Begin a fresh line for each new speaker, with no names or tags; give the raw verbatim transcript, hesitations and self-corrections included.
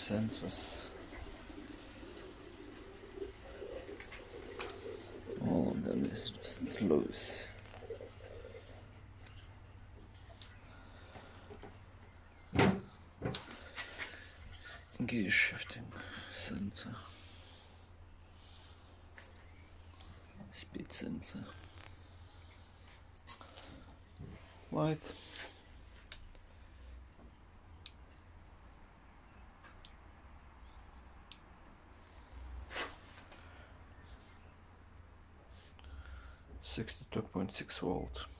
sensors. All of them is just loose. Gear shifting sensor, speed sensor, light, sixty-two point six volt.